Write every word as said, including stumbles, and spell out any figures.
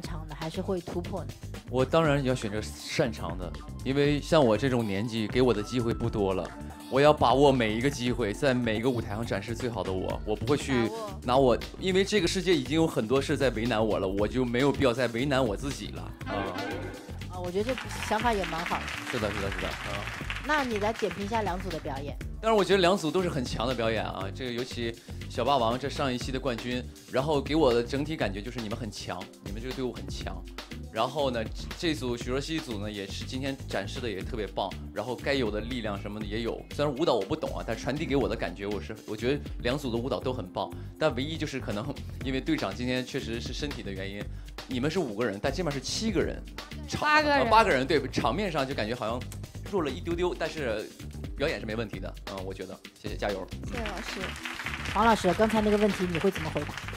长的，还是会突破的？ 我当然要选择擅长的，因为像我这种年纪，给我的机会不多了。我要把握每一个机会，在每一个舞台上展示最好的我。我不会去拿我，因为这个世界已经有很多事在为难我了，我就没有必要再为难我自己了。啊、 啊，我觉得这想法也蛮好的。 是的，是的，是的。啊、 那你来点评一下两组的表演。 但是我觉得两组都是很强的表演啊，这个尤其小霸王这上一期的冠军，然后给我的整体感觉就是你们很强，你们这个队伍很强。然后呢，这组许若曦组呢也是今天展示的也特别棒，然后该有的力量什么的也有。虽然舞蹈我不懂啊，但传递给我的感觉我是我觉得两组的舞蹈都很棒，但唯一就是可能因为队长今天确实是身体的原因，你们是五个人，但这边是七个人， 八个人， 八个人对，场面上就感觉好像弱了一丢丢，但是表演是没问题的，嗯，我觉得，谢谢，加油。 谢谢老师。 黄老师，刚才那个问题你会怎么回答？